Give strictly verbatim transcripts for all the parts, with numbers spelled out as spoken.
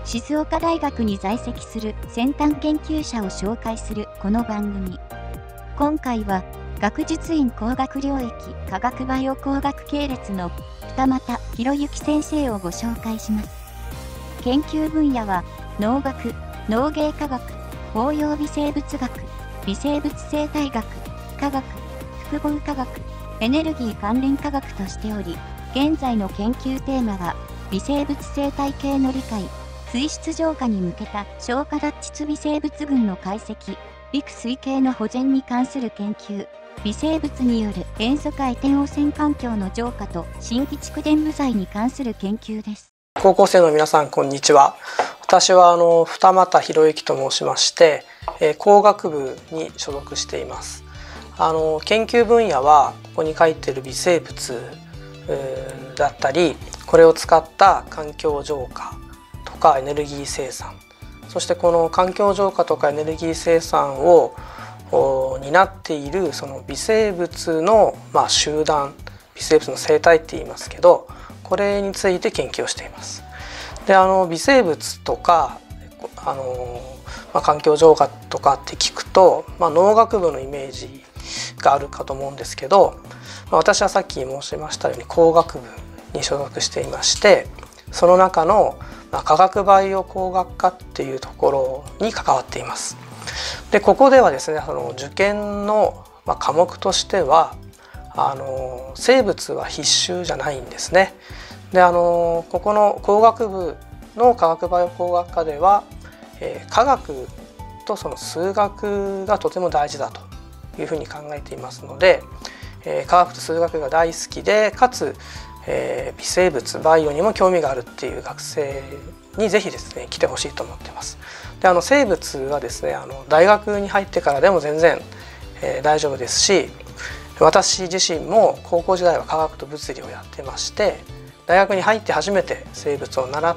静岡大学に在籍する先端研究者を紹介するこの番組。今回は学術院工学領域化学バイオ工学系列の二俣博之先生をご紹介します。研究分野は農学、農芸科学、応用微生物学、微生物生態学、化学、複合化学、エネルギー関連科学としており、現在の研究テーマは微生物生態系の理解、水質浄化に向けた消化脱窒微生物群の解析、陸水系の保全に関する研究、微生物による塩素回転汚染環境の浄化と新規蓄電部材に関する研究です。 高校生の皆さん、こんにちは。私はあの二俣博之と申しまして、えー、工学部に所属しています。あの研究分野はここに書いている微生物だったり、これを使った環境浄化とかエネルギー生産、そしてこの環境浄化とかエネルギー生産を担っているその微生物の、まあ、集団、微生物の生態って言いますけど、これについて研究をしています。で、あの微生物とかあの、まあ、環境浄化とかって聞くと、まあ、農学部のイメージがあるかと思うんですけど、まあ、私はさっき申しましたように工学部に所属していまして、その中の、まあ、化学バイオ工学科っていうところに関わっています。で、ここではですね、その受験の、まあ、科目としてはあの生物は必修じゃないんですね。で、あのここの工学部の化学バイオ工学科では、えー、科学とその数学がとても大事だというふうに考えていますので、えー、科学と数学が大好きで、かつ、えー、微生物バイオにも興味があるっていう学生にぜひですね来てほしいと思っています。で、あの生物はですね、あの大学に入ってからでも全然、えー、大丈夫ですし、私自身も高校時代は科学と物理をやってまして、大学に入って初めて生物を習って、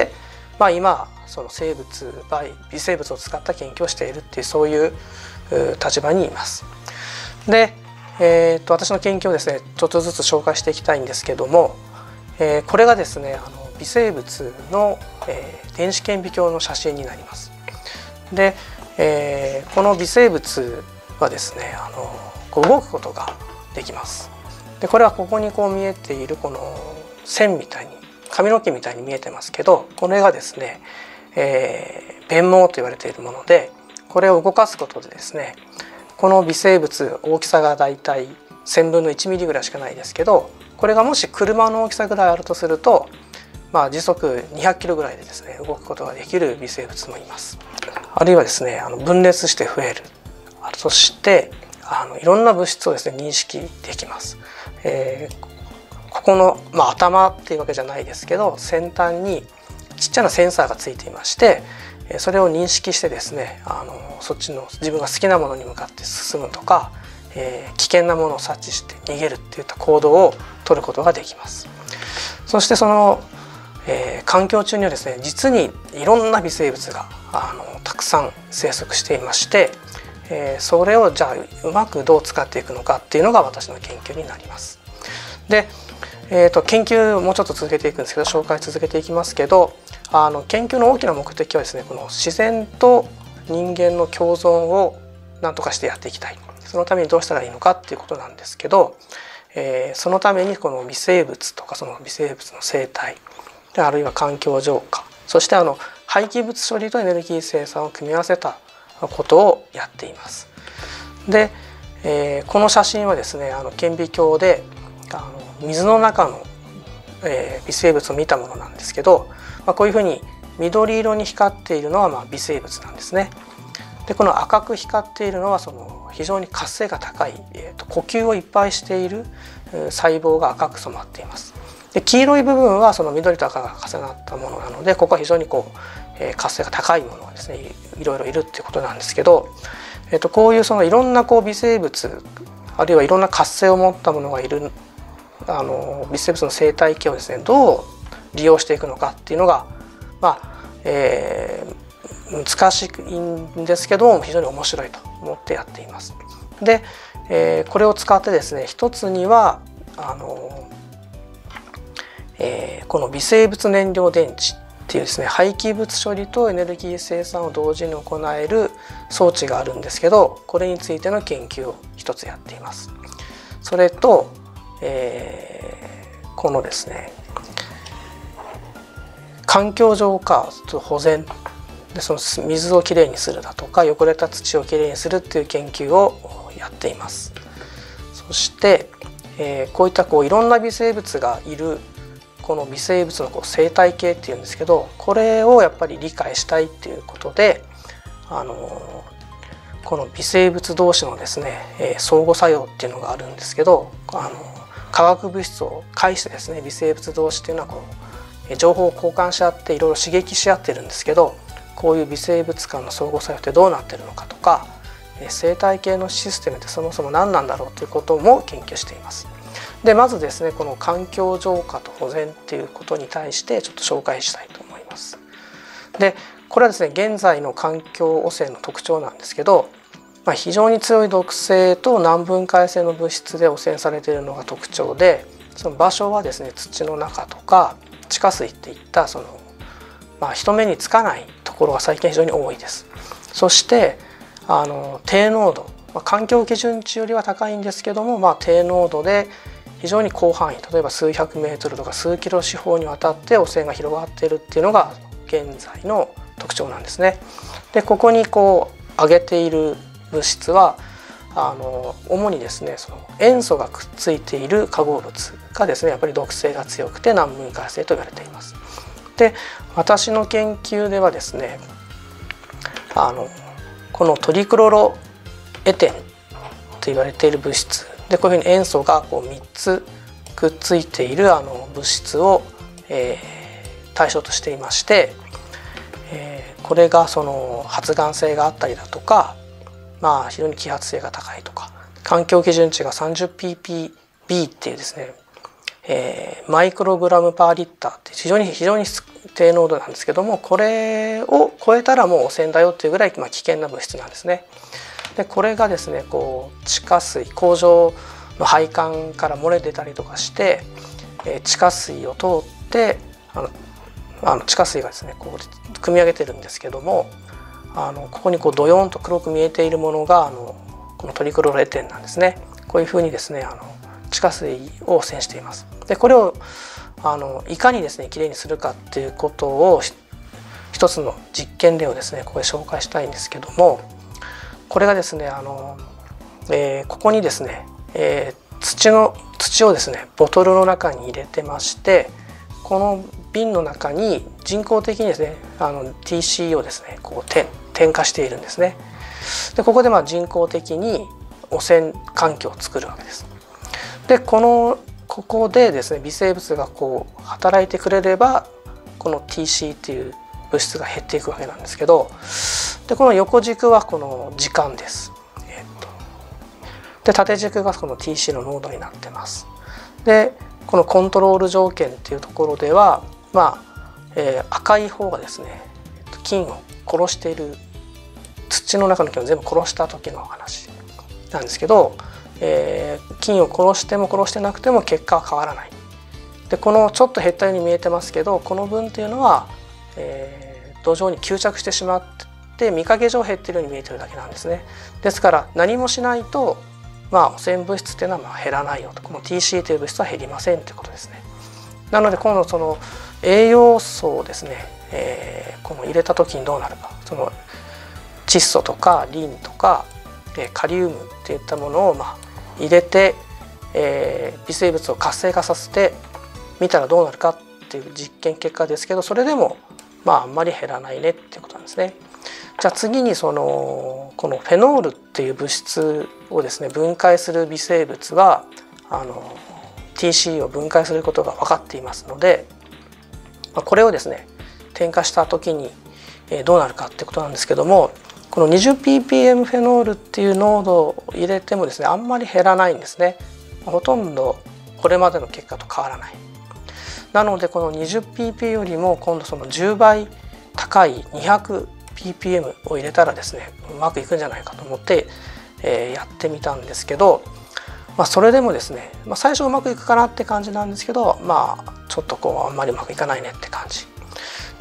まあ、今その生物バイ微生物を使った研究をしているっていう、そういう立場にいます。で、えー、と私の研究をですねちょっとずつ紹介していきたいんですけども、えー、これがですねあの微生物の、えー、電子顕微鏡の写真になります。で、えー、この微生物はですねあのこう動くことができます。で、これはここにこう見えているこの線みたいに、髪の毛みたいに見えてますけど、これがですね、えー、鞭毛と言われているもので、これを動かすことでですね、この微生物、大きさがだいたいせんぶんのいちミリぐらいしかないですけど、これがもし車の大きさぐらいあるとすると、まあ、時速にひゃくキロぐらいでですね動くことができる微生物もいます。あるいはですねあの分裂して増える、そしてあのいろんな物質をですね認識できます。えー、ここの、まあ、頭っていうわけじゃないですけど、先端にちっちゃなセンサーがついていまして、それを認識してですねあのそっちの自分が好きなものに向かって進むとか、えー、危険なものを察知して逃げるっていった行動を取ることができます。そしてその、えー、環境中にはですね実にいろんな微生物があのたくさん生息していまして、えー、それをじゃあうまくどう使っていくのかっていうのが私の研究になります。で、えー、と研究をもうちょっと続けていくんですけど、紹介続けていきますけど、あの研究の大きな目的はですねこの自然と人間の共存を何とかしてやっていきたい、そのためにどうしたらいいのかっていうことなんですけど、えー、そのためにこの微生物とかその微生物の生態、あるいは環境浄化、そしてあの廃棄物処理とエネルギー生産を組み合わせたことをやっています。で、えー、この写真はですねあの顕微鏡であの水の中の、えー、微生物を見たものなんですけど、まあ、こういうふうに緑色に光っているのはまあ微生物なんですね。で、この赤く光っているのはその非常に活性が高い、えー、と呼吸をいっぱいしている細胞が赤く染まっています。で、黄色い部分はその緑と赤が重なったものなので、ここは非常にこう、えー、活性が高いものがですねいろいろいるっていうことなんですけど、えー、とこういうそのいろんなこう微生物、あるいはいろんな活性を持ったものがいるあの微生物の生態系をですねどう利用していくのかっていうのが、まあえー、難しいんですけども非常に面白いと思ってやっています。で、えー、これを使ってですね一つにはあの、えー、この微生物燃料電池っっていうですね、廃棄物処理とエネルギー生産を同時に行える装置があるんですけど、これについての研究を一つやっています。それと、えー、このですね環境浄化と保全で、その水をきれいにするだとか汚れた土をきれいにするっていう研究をやっています。そして、えー、こういったこういろんな微生物がいるこの微生物のこう生態系っていうんですけど、これをやっぱり理解したいっていうことで、あのこの微生物同士のですね、えー、相互作用っていうのがあるんですけど、あの化学物質を介してですね、微生物同士っていうのはこう情報を交換し合っていろいろ刺激し合ってるんですけど、こういう微生物間の相互作用ってどうなってるのかとか、生態系のシステムってそもそも何なんだろうということも研究しています。でまずですね、この環境浄化と保全っていうことに対してちょっと紹介したいと思います。でこれはですね、現在の環境汚染の特徴なんですけど、まあ、非常に強い毒性と難分解性の物質で汚染されているのが特徴で、その場所はですね、土の中とか地下水っていったその、まあ、人目につかないところが最近非常に多いです。そしてあの低濃度、まあ、環境基準値よりは高いんですけども、まあ、低濃度で非常に広範囲、例えば数百メートルとか数キロ四方にわたって汚染が広がっているっていうのが現在の特徴なんですね。でここにこう挙げている物質はあの主にですね、その塩素がくっついている化合物がですね、やっぱり毒性が強くて難分解性と言われています。で私の研究ではですね、あのこのトリクロロエテンと言われている物質で、こういうふうに塩素がこうみっつくっついているあの物質を、えー、対象としていまして、えー、これがその発がん性があったりだとか、まあ、非常に揮発性が高いとか、環境基準値が さんじゅうピーピービー っていうですね、えー、マイクログラムパーリッターって非常に非常に低濃度なんですけども、これを超えたらもう汚染だよっていうぐらい、まあ、危険な物質なんですね。でこれがですね、こう地下水、工場の配管から漏れ出たりとかして、えー、地下水を通ってあのあの地下水がですねこう汲み上げてるんですけども、あのここにこうドヨーンと黒く見えているものがあのこのトリクロロエテンなんですね。こういうふうにですね、あの地下水を汚染しています。でこれをあのいかにですねきれいにするかっていうことを一つの実験例をですねここで紹介したいんですけども、これがですねあの、えー、ここにですね、えー、土の土をですねボトルの中に入れてまして、この瓶の中に人工的にですねあの ティーシー をですねこう点点火しているんですね。でここでまあ人工的に汚染環境を作るわけです。でこのここでですね微生物がこう働いてくれればこの ティーシー っていう物質が減っていくわけなんですけど、でこの横軸はこの時間です。えー、とで縦軸がこの ティーシー の濃度になってます。でこのコントロール条件っていうところでは、まあえー、赤い方がですね菌を殺している、土の中の菌を全部殺した時の話なんですけど、えー、菌を殺しても殺してなくても結果は変わらない。でこのちょっと減ったように見えてますけど、この分っていうのは、えー、土壌に吸着してしまって見かけ上減っているように見えてるだけなんですね。ですから何もしないとまあ汚染物質っていうのはまあ減らないよと、この ティーシー という物質は減りませんということですね。なので今度その栄養素をですね、えー、この入れた時にどうなるか、その窒素とかリンとか、えー、カリウムっていったものをまあ入れて、えー、微生物を活性化させてみたらどうなるかっていう実験結果ですけど、それでもまああんまり減らないねっていうことなんですね。じゃあ次にそのこのフェノールっていう物質をですね分解する微生物はあの ティーシー を分解することが分かっていますので、これをですね添加した時にどうなるかってことなんですけども、この にじゅうピーピーエム フェノールっていう濃度を入れてもですねあんまり減らないんですね。ほとんどこれまでの結果と変わらない。なのでこの にじゅうピーピー よりも今度そのじゅうばい高い にひゃくピーピーエム を入れたらですねうまくいくんじゃないかと思って、えー、やってみたんですけど、まあ、それでもですね、まあ、最初うまくいくかなって感じなんですけど、まあちょっとこうあんまりうまくいかないねって感じ。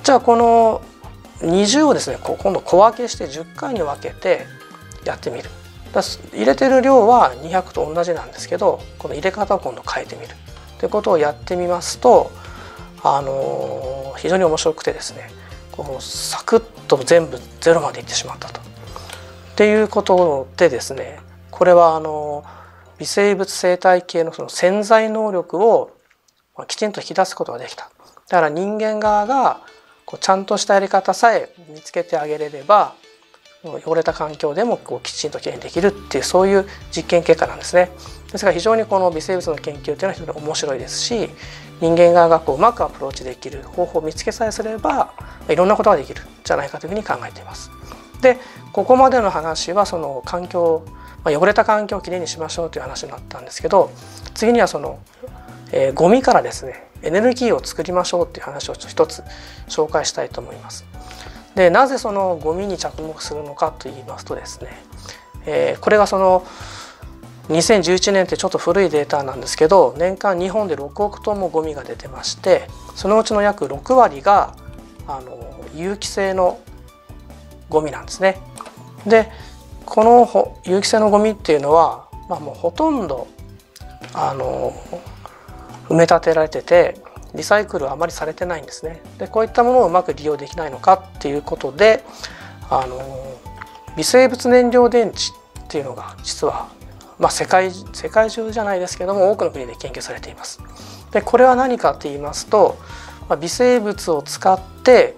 じゃあこのにじゅうをですねこう今度小分けしてじゅっかいに分けてやってみる。だ入れてる量はにひゃくと同じなんですけど、この入れ方を今度変えてみるということをやってみますと、あのー、非常に面白くてですね、こうサクッと全部ゼロまでいってしまったと。っていうことでですね、これはあの微生物生態系のその潜在能力をきちんと引き出すことができた。だから人間側がこうちゃんとしたやり方さえ見つけてあげれれば、汚れた環境でもこうきちんときれいにできるっていう、そういう実験結果なんですね。ですから非常にこの微生物の研究っていうのは非常に面白いですし、人間側がこううまくアプローチできる方法を見つけさえすればいろんなことができるんじゃないかというふうに考えています。でここまでの話はその環境、まあ、汚れた環境をきれいにしましょうという話になったんですけど、次にはその、えー、ゴミからですねエネルギーを作りましょうっていう話を一つ紹介したいと思います。でなぜそのゴミに着目するのかと言いますとですね、えー、これがそのにせんじゅういちねんってちょっと古いデータなんですけど、年間日本でろくおくトンもゴミが出てまして、そのうちの約ろくわりがあの有機性のゴミなんですね。でこの有機性のゴミっていうのは、まあ、もうほとんどあの埋め立てられててリサイクルはあまりされてないんですね。でこういったものをうまく利用できないのかっていうことで、あの微生物燃料電池っていうのが実は、まあ、世界世界中じゃないですけども多くの国で研究されています。でこれは何かと言いますと、まあ、微生物を使って、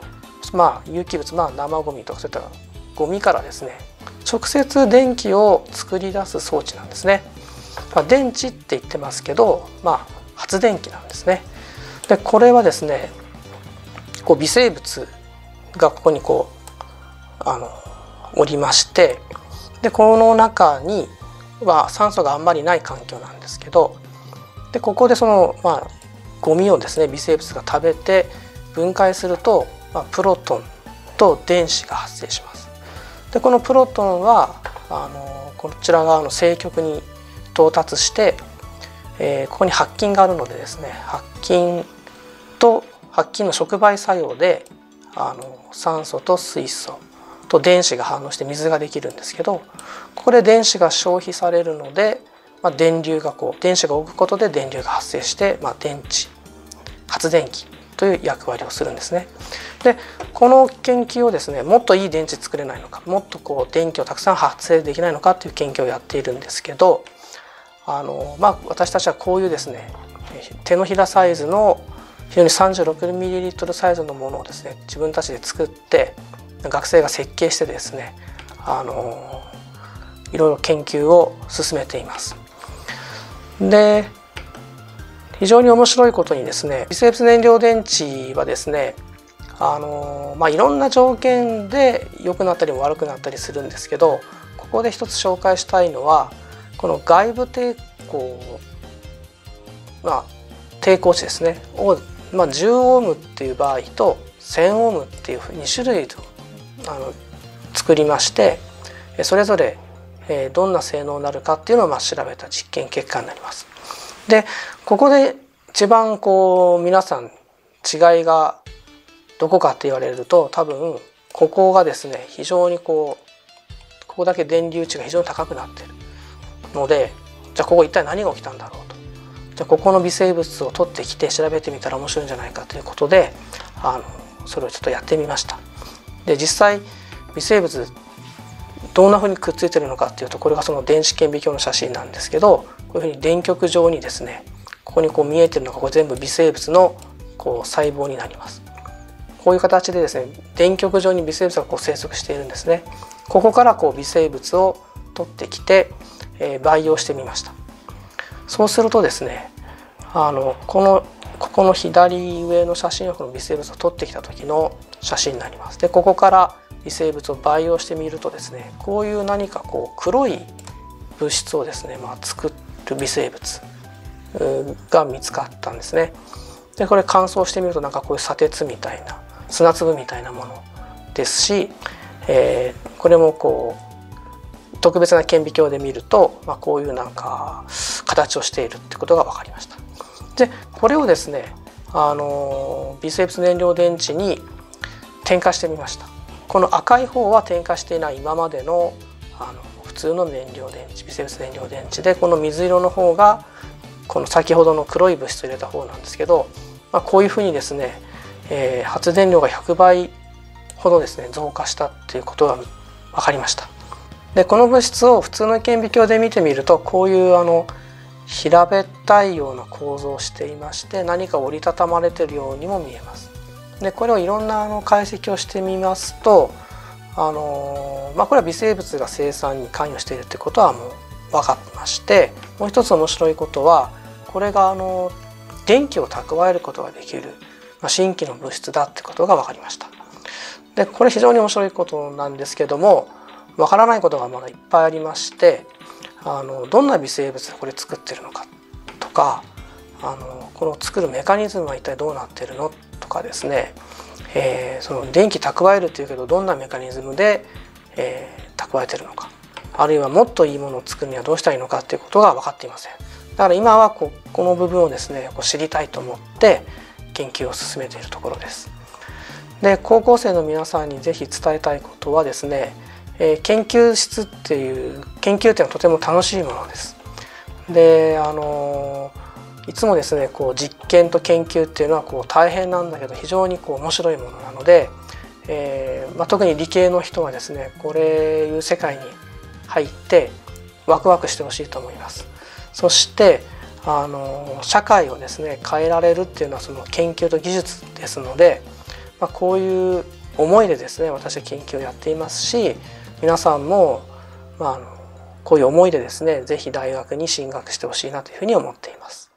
まあ、有機物、まあ、生ゴミとかそういったゴミからですね直接電気を作り出す装置なんですね。まあ、電池って言ってますけど、まあ、発電機なんですね。でこれはですねこう微生物がここにこうあのおりまして、でこの中には酸素があんまりない環境なんですけど、でここでその、まあ、ゴミをですね微生物が食べて分解すると、まあ、プロトンと電子が発生します。でこのプロトンはあのこちら側の正極に到達して、えー、ここに白金があるのでですね、白金と白金の触媒作用であの酸素と水素と電子が反応して水ができるんですけど、ここで電子が消費されるので、まあ、電流がこう電子が動くことで電流が発生して、まあ、電池発電機という役割をするんですね。でこの研究をですねもっといい電池作れないのか、もっとこう電気をたくさん発生できないのかという研究をやっているんですけど、あの、まあ、私たちはこういうですね手のひらサイズの非常に さんじゅうろくミリリットル サイズのものをですね自分たちで作って学生が設計してですねあのいろいろ研究を進めています。で非常に面白いことにですね微生物燃料電池はですねあの、まあ、いろんな条件で良くなったりも悪くなったりするんですけど、ここで一つ紹介したいのはこの外部抵抗、まあ、抵抗値ですねを、まあ、じゅうオームっていう場合とせんオームっていうに種類あの作りまして、それぞれどんな性能になるかっていうのをまあ調べた実験結果になります。でここで一番こう皆さん違いがどこかって言われると、多分ここがですね非常にこうここだけ電流値が非常に高くなっているので、じゃあここ一体何が起きたんだろうと、じゃあここの微生物を取ってきて調べてみたら面白いんじゃないかということであのそれをちょっとやってみました。で実際微生物どんなふうにくっついてるのかっていうと、これがその電子顕微鏡の写真なんですけど、こういうふうに電極状にですねここにこう見えてるのがこれ全部微生物のこう細胞になります。こういう形でですね電極状に微生物がこう生息しているんですね。ここからこう微生物を取ってきて、えー、培養してみました。そうするとですねあのこのここの左上の写真はこの微生物を取ってきた時の写真になります。でここから微生物を培養してみるとですねこういう何かこう黒い物質をですね、まあ、作る微生物が見つかったんですね。でこれ乾燥してみるとなんかこういう砂鉄みたいな砂粒みたいなものですし、えー、これもこう特別な顕微鏡で見ると、まあ、こういうなんか形をしているってことが分かりました。でこれをですねあの微生物燃料電池に点火してみました。この赤い方は点火していない今までのあの普通の燃料電池、微生物燃料電池で、この水色の方がこの先ほどの黒い物質を入れた方なんですけど、まあ、こういうふうにですね、えー、発電量がひゃくばいほどですね増加したっていうことが分かりました。でこの物質を普通の顕微鏡で見てみると、こういうあの平べったいような構造をしていまして、何か折りたたまれているようにも見えます。でこれをいろんなあの解析をしてみますと、あのまあ、これは微生物が生産に関与しているということはもう分かってまして、もう一つ面白いことは、これがあの電気を蓄えることができる、まあ、新規の物質だってことが分かりました。でこれ非常に面白いことなんですけども、分からないことがまだいっぱいありまして、あのどんな微生物がこれ作ってるのかとか、あのこの作るメカニズムは一体どうなっているのとかですね、えー、その電気蓄えるというけどどんなメカニズムで、えー、蓄えてるのか、あるいはもっといいものを作るにはどうしたらいいのかということが分かっていません。だから今はここの部分をですねこう知りたいと思って研究を進めているところです。で高校生の皆さんにぜひ伝えたいことはですね、えー、研究室っていう研究っていうのはとても楽しいものです。であのいつもですねこう実験と研究っていうのはこう大変なんだけど非常にこう面白いものなので、えーまあ、特に理系の人はですねこれいう世界に入ってワクワクしてほしいと思います。そしてあの社会をですね変えられるっていうのはその研究と技術ですので、まあ、こういう思いでですね私は研究をやっていますし、皆さんも、まあ、あのこういう思いでですね是非大学に進学してほしいなというふうに思っています。